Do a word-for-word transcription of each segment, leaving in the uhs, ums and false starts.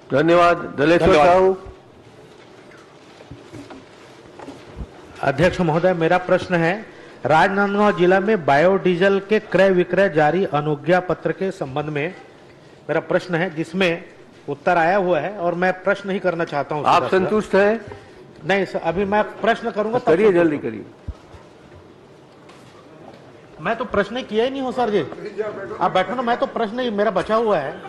धन्यवाद। दलेश्वर साहू। अध्यक्ष महोदय, मेरा प्रश्न है, राजनांदगांव जिला में बायोडीजल के क्रय विक्रय जारी अनुज्ञा पत्र के संबंध में मेरा प्रश्न है, जिसमें उत्तर आया हुआ है और मैं प्रश्न ही करना चाहता हूं। आप संतुष्ट हैं? नहीं सर, अभी मैं प्रश्न करूंगा। करिए, जल्दी करिए। मैं तो प्रश्न ही किया ही नहीं हूं सर जी। आप बैठो ना, मैं तो प्रश्न ही मेरा बचा हुआ है।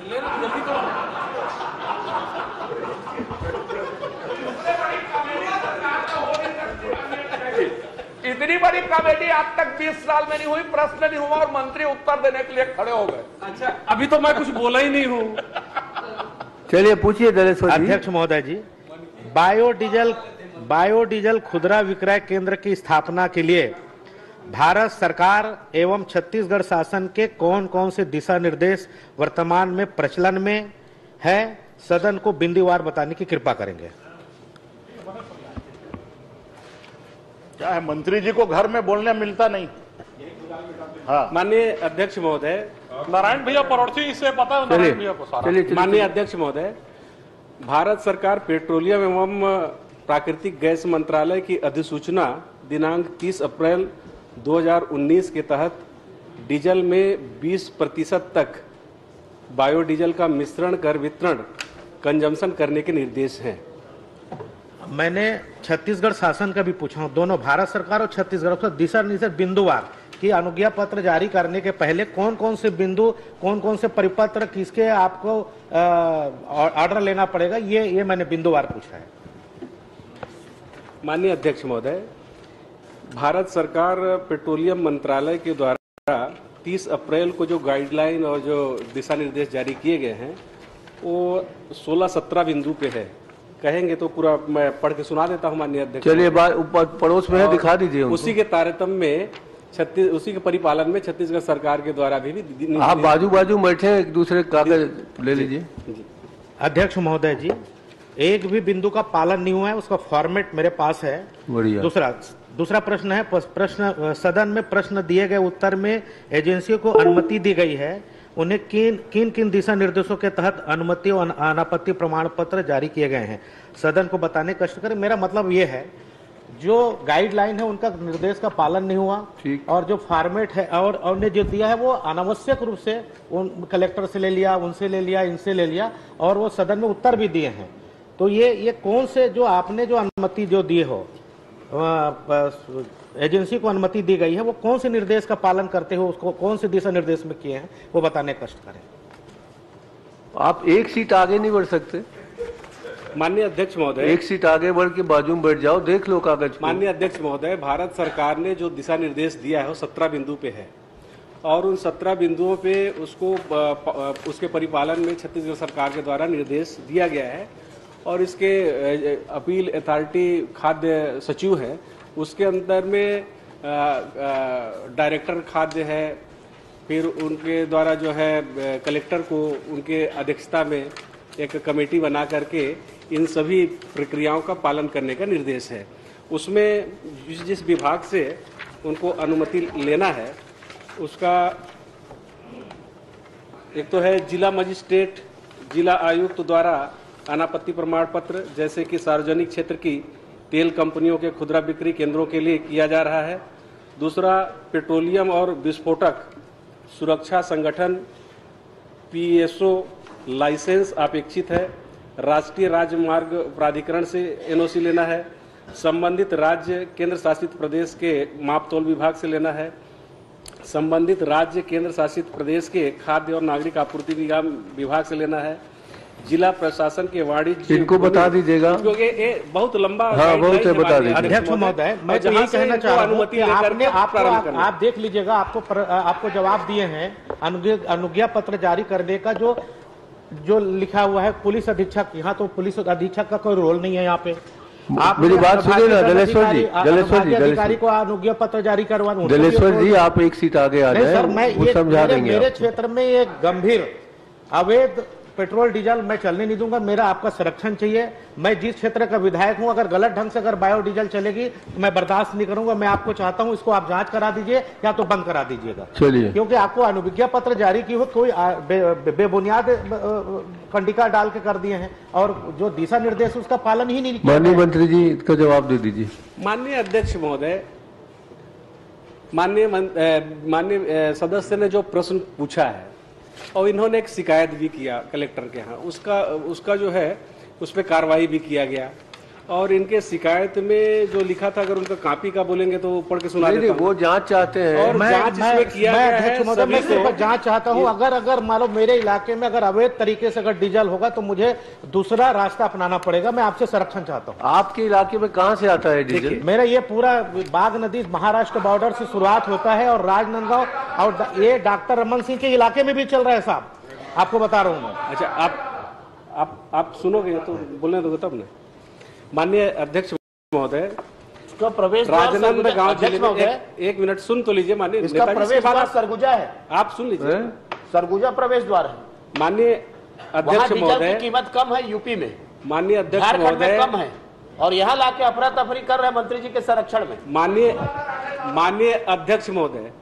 इतनी बड़ी कमेटी आज तक बीस साल में नहीं हुई, प्रश्न नहीं हुआ और मंत्री उत्तर देने के लिए खड़े हो गए। अच्छा, अभी तो मैं कुछ बोला ही नहीं हूँ। चलिए पूछिए दलेश्वर जी। अध्यक्ष महोदय जी, बायोडीजल बायोडीजल खुदरा विक्रय केंद्र की स्थापना के लिए भारत सरकार एवं छत्तीसगढ़ शासन के कौन कौन से दिशा निर्देश वर्तमान में प्रचलन में है, सदन को बिंदुवार बताने की कृपा करेंगे। क्या है, मंत्री जी को घर में बोलने मिलता नहीं। हाँ, माननीय अध्यक्ष महोदय, नारायण भैया पड़ोसी, इससे पता है नारायण भैया को सारा। माननीय अध्यक्ष महोदय, भारत सरकार पेट्रोलियम एवं प्राकृतिक गैस मंत्रालय की अधिसूचना दिनांक तीस अप्रैल दो हज़ार उन्नीस के तहत डीजल में बीस प्रतिशत तक बायोडीजल का मिश्रण कर वितरण कंजम्पशन करने के निर्देश हैं। मैंने छत्तीसगढ़ शासन का भी पूछा हूं, दोनों भारत सरकार और छत्तीसगढ़ को दिशा निर्देश बिंदुवार कि अनुज्ञा पत्र जारी करने के पहले कौन कौन से बिंदु, कौन कौन से परिपत्र, किसके आपको ऑर्डर लेना पड़ेगा, ये ये मैंने बिंदुवार पूछा है। माननीय अध्यक्ष महोदय, भारत सरकार पेट्रोलियम मंत्रालय के द्वारा तीस अप्रैल को जो गाइडलाइन और जो दिशा निर्देश जारी किए गए हैं वो सोलह सत्रह बिंदु पे है। कहेंगे तो पूरा मैं पढ़ के सुना देता हूं माननीय अध्यक्ष। चलिए, पड़ोस में है, दिखा दीजिए उनको। उसी के तारतम्य में छत्तीस उसी के परिपालन में छत्तीसगढ़ सरकार के द्वारा भी, भी आप बाजू बाजू बैठे, एक दूसरे कागज ले लीजिए। अध्यक्ष महोदय जी, एक भी बिंदु का पालन नहीं हुआ है, उसका फॉर्मेट मेरे पास है। बढ़िया। दूसरा दूसरा प्रश्न है, प्रश्न सदन में प्रश्न दिए गए उत्तर में एजेंसियों को अनुमति दी गई है, उन्हें किन किन किन दिशा निर्देशों के तहत अनुमति और अनापत्ति प्रमाण पत्र जारी किए गए हैं, सदन को बताने कष्ट करें। मेरा मतलब ये है, जो गाइडलाइन है उनका निर्देश का पालन नहीं हुआ, और जो फॉर्मेट है और उन्होंने जो दिया है वो अनावश्यक रूप से उन कलेक्टर से ले लिया, उनसे ले लिया, इनसे ले लिया, और वो सदन में उत्तर भी दिए हैं। तो ये ये कौन से जो आपने जो अनुमति जो दी हो, एजेंसी को अनुमति दी गई है, वो कौन से निर्देश का पालन करते हो, उसको कौन से दिशा निर्देश में किए हैं, वो बताने कष्ट करें। आप एक सीट आगे नहीं बढ़ सकते? माननीय अध्यक्ष महोदय, एक सीट आगे बढ़ के बाजू में बैठ जाओ, देख लो कागज। माननीय अध्यक्ष महोदय, भारत सरकार ने जो दिशा निर्देश दिया है वो सत्रह बिंदु पे है, और उन सत्रह बिंदुओं पे उसको उसके परिपालन में छत्तीसगढ़ सरकार के द्वारा निर्देश दिया गया है, और इसके अपील अथॉरिटी खाद्य सचिव है, उसके अंदर में डायरेक्टर खाद्य है, फिर उनके द्वारा जो है कलेक्टर को उनके अध्यक्षता में एक कमेटी बना करके इन सभी प्रक्रियाओं का पालन करने का निर्देश है। उसमें जिस जिस विभाग से उनको अनुमति लेना है उसका एक तो है जिला मजिस्ट्रेट, जिला आयुक्त द्वारा अनापत्ति प्रमाण पत्र, जैसे कि सार्वजनिक क्षेत्र की तेल कंपनियों के खुदरा बिक्री केंद्रों के लिए किया जा रहा है। दूसरा, पेट्रोलियम और विस्फोटक सुरक्षा संगठन पीएसओ लाइसेंस अपेक्षित है। राष्ट्रीय राजमार्ग प्राधिकरण से एनओसी लेना है। संबंधित राज्य केंद्र शासित प्रदेश के मापतौल विभाग से लेना है। संबंधित राज्य केंद्र शासित प्रदेश के खाद्य और नागरिक आपूर्ति निगम विभाग से लेना है। जिला प्रशासन के वाणिज्य, इनको बता दीजिएगा क्योंकि ये बहुत लंबा। हाँ, बहुत है, बता दीजिए। अध्यक्ष महोदय, मैं तो यही कहना चाह रहा हूँ कि आपने आप, आप, आप देख लीजिएगा, आपको पर, आपको जवाब दिए हैं। अनुज्ञा पत्र जारी करने का जो जो लिखा हुआ है पुलिस अधीक्षक, यहाँ तो पुलिस अधीक्षक का कोई रोल नहीं है। यहाँ पे आप मेरी बात सुनिए ना दलेश्वर जी, दलेश्वर जी, अधिकारी को अनुज्ञा पत्र जारी करवाना। दलेश्वर जी, आप एक सीट आगे आ जाए, सर, मैं ये समझा देंगे। मेरे क्षेत्र में एक गंभीर अवैध पेट्रोल डीजल मैं चलने नहीं दूंगा। मेरा आपका संरक्षण चाहिए। मैं जिस क्षेत्र का विधायक हूं, अगर गलत ढंग से अगर बायोडीजल चलेगी तो मैं बर्दाश्त नहीं करूंगा। मैं आपको चाहता हूं इसको आप जांच करा दीजिए या तो बंद करा दीजिएगा। चलिए, क्योंकि आपको अनुविज्ञा पत्र जारी की हो कोई बे, बेबुनियाद कंडिका डाल के कर दिए हैं और जो दिशा निर्देश उसका पालन ही नहीं किया। माननीय मंत्री जी इसका जवाब दे दीजिए। माननीय अध्यक्ष महोदय, माननीय माननीय सदस्य ने जो प्रश्न पूछा है और इन्होंने एक शिकायत भी किया कलेक्टर के यहाँ, उसका उसका जो है उस पर कार्रवाई भी किया गया और इनके शिकायत में जो लिखा था अगर उनका कॉपी का बोलेंगे तो पढ़ के सुना देता हूं। वो जांच चाहते हैं और जांच इसमें किया गया है। मैं सिर्फ जांच चाहता हूं। अगर अगर मान लो मेरे इलाके में अगर अवैध तरीके से अगर डीजल होगा तो मुझे दूसरा रास्ता अपनाना पड़ेगा। मैं आपसे संरक्षण चाहता हूं। आपके इलाके में कहां से आता है डीजल? मेरा ये पूरा बाघ नदी महाराष्ट्र बॉर्डर से शुरुआत होता है और राजनांदगांव और ये डॉक्टर रमन सिंह के इलाके में भी चल रहा है साहब, आपको बता रहा हूं मैं। अच्छा, आप आप आप सुनोगे तो बोलने दोगे तब ना। माननीय अध्यक्ष महोदय, इसका प्रवेश राजनांदगांव जिले में एक, एक मिनट सुन तो लीजिए। माननीय इसका प्रवेश द्वार सरगुजा है, आप सुन लीजिए। सरगुजा प्रवेश द्वार है। माननीय अध्यक्ष महोदय, कीमत कम है यूपी में, माननीय अध्यक्ष महोदय कम है और यहाँ लाके अफरा तफरी कर रहे मंत्री जी के संरक्षण में। माननीय माननीय अध्यक्ष महोदय,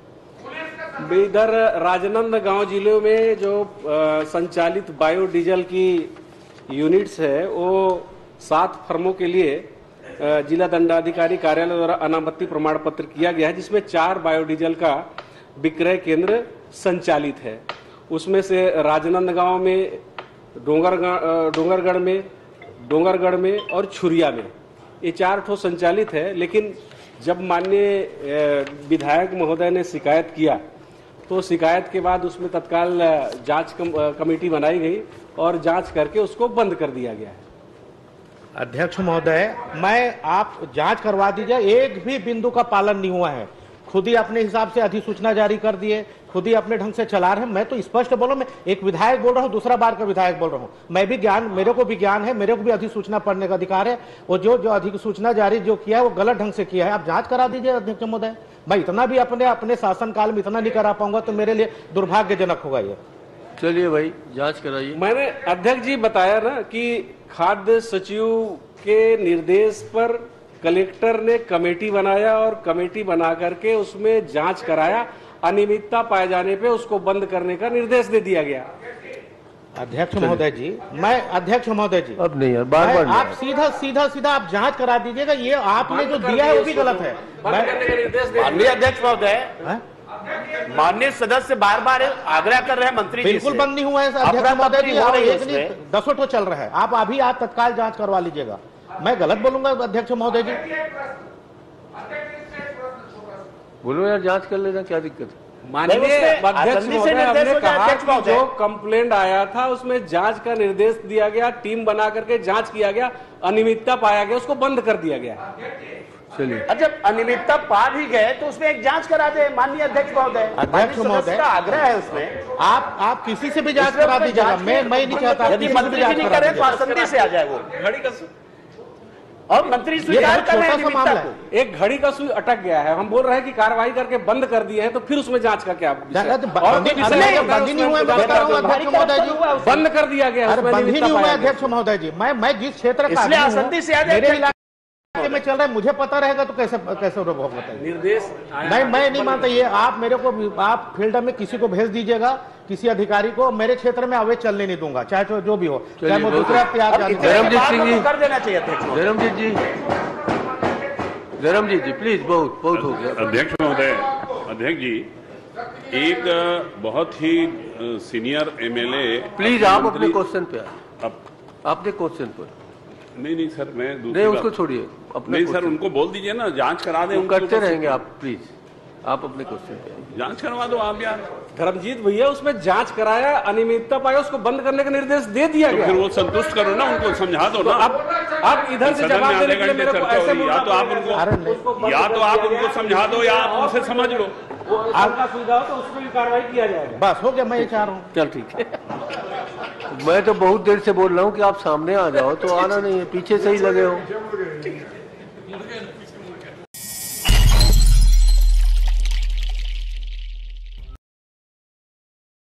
इधर राजनांदगांव जिले में जो आ, संचालित बायोडीजल की यूनिट्स है वो सात फर्मों के लिए जिला दंडाधिकारी कार्यालय द्वारा अनापत्ति प्रमाण पत्र किया गया है, जिसमें चार बायोडीजल का विक्रय केंद्र संचालित है। उसमें से राजनांदगांव में, डोंगरगढ़ डोंगरगढ़ में डोंगरगढ़ में और छुरिया में ये चार ठो संचालित है। लेकिन जब माननीय विधायक महोदय ने शिकायत किया तो शिकायत के बाद उसमें तत्काल जांच कमेटी बनाई गई और जांच करके उसको बंद कर दिया गया है। अध्यक्ष महोदय, मैं आप जांच करवा दीजिए। एक भी बिंदु का पालन नहीं हुआ है। खुद ही अपने हिसाब से अधिसूचना जारी कर दिए, खुद ही अपने ढंग से चला रहे हैं। मैं तो स्पष्ट बोलो, मैं एक विधायक बोल रहा हूं, दूसरा बार का विधायक बोल रहा हूं। मैं भी ज्ञान, मेरे को भी ज्ञान है, मेरे को भी अधिसूचना पढ़ने का अधिकार है। वो जो जो अधिसूचना जारी जो किया है वो गलत ढंग से किया है। आप जांच करा दीजिए अध्यक्ष महोदय। मैं इतना भी अपने अपने शासन काल में इतना नहीं करा पाऊंगा तो मेरे लिए दुर्भाग्यजनक होगा ये। चलिए भाई, जांच कराइए। मैंने अध्यक्ष जी बताया ना कि खाद्य सचिव के निर्देश पर कलेक्टर ने कमेटी बनाया और कमेटी बना करके उसमें जांच कराया। अनियमितता पाए जाने पे उसको बंद करने का निर्देश दे दिया गया। अध्यक्ष महोदय जी, मैं अध्यक्ष महोदय जी अब नहीं यार, बार बार आप सीधा सीधा सीधा आप जांच करा दीजिएगा। ये आपने जो दिया है वो भी गलत है। माननीय अध्यक्ष महोदय, माननीय सदस्य बार बार आग्रह कर रहे हैं मंत्री जी, बिल्कुल बंद नहीं हुआ है अध्यक्ष महोदय जी। एक नहीं दसों ठो चल रहा है। आप अभी आप तत्काल जांच करवा लीजिएगा। मैं गलत बोलूंगा अध्यक्ष महोदय जी? बोलो यार, जांच कर लेना, क्या दिक्कत है? माननीय अध्यक्ष महोदय, हमने कहा कि जो कंप्लेंट आया था उसमें जांच का निर्देश दिया गया, टीम बना करके जांच किया गया, अनियमितता पाया गया, उसको बंद कर दिया गया। चलिए, जब अनियमितता पा भी गए तो उसमें एक जांच करा दे माननीय अध्यक्ष महोदय। अध्यक्ष महोदय का आग्रह है उसमें, आप आप किसी से भी जांच करा दीजिएगा। मैं मैं नहीं चाहता यदि मंत्री जी नहीं करे तो आसंदी से आ जाए वो घड़ी का, और मंत्री स्वीकार कर रहे हैं अनियमितता को। एक घड़ी का सुई अटक गया है। हम बोल रहे हैं कि कार्रवाई करके बंद कर दिए हैं तो फिर उसमें जांच का क्या? बंद नहीं हुआ अध्यक्ष महोदय जी, बंद कर दिया गया। बंद ही नहीं हुआ अध्यक्ष महोदय जी। मैं मैं जिस क्षेत्र का आसंदी से मेरे इलाके में चल रहा है, मुझे पता रहेगा तो कैसे कैसे बताइए? निर्देश नहीं, मैं नहीं मानता ये। आप मेरे को आप फील्ड में किसी को भेज दीजिएगा, किसी अधिकारी को। मेरे क्षेत्र में अवैध चलने नहीं दूंगा, चाहे जो भी हो, चाहे वो दूसरा धर्मजीत सिंह जी कर देना चाहिए अध्यक्ष। धर्मजीत जी धर्मजीत जी प्लीज, बहुत बहुत हो गया। अध्यक्ष महोदय, अध्यक्ष जी, एक बहुत ही सीनियर एमएलए, प्लीज आप अपने क्वेश्चन पे आए, अपने क्वेश्चन पर। नहीं नहीं सर, मैं नहीं, उसको छोड़िए, नहीं सर, उनको बोल दीजिए ना, जांच करा दें। करते रहेंगे आप, प्लीज आप अपने क्वेश्चन पे आइए। जांच करवा दो आप यार। धर्मजीत भैया, उसमें जांच कराया, अनियमितता पाया, उसको बंद करने का निर्देश दे दिया गया। फिर वो संतुष्ट करो ना, उनको समझा दो ना। अब अब इधर से जवाब देने के लिए मेरे को ऐसे या तो आप उनको या तो आप उनको समझा दो या आप उनसे समझ लो। आपका सुविधा हो तो उसमें भी कार्रवाई किया जाएगा। बस हो गया, मैं ये चाह रहा हूँ। चल ठीक है। मैं तो बहुत देर से बोल रहा हूँ कि आप सामने आ जाओ, तो आना नहीं है, पीछे से ही लगे हो।